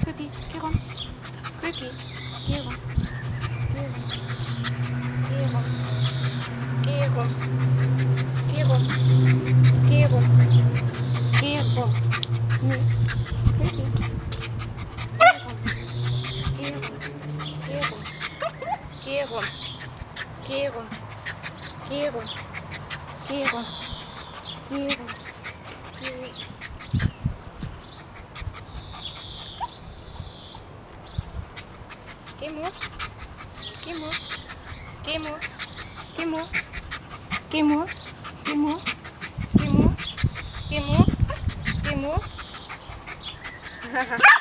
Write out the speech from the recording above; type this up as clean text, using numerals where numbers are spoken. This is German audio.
Cookie, geh rum. Cookie, geh rum. Geh rum. Geh rum. Geh rum. Geh rum. Geh rum. Nee. Cookie. Geh rum. Geh rum. Geh rum. Geh rum. Geh rum. Geh rum. Geh rum. Geh rum. Geh Mo. Geh Mo. Geh Mo. Geh Mo. Geh Mo. Geh Mo. Geh Mo. Geh Mo. Geh Mo.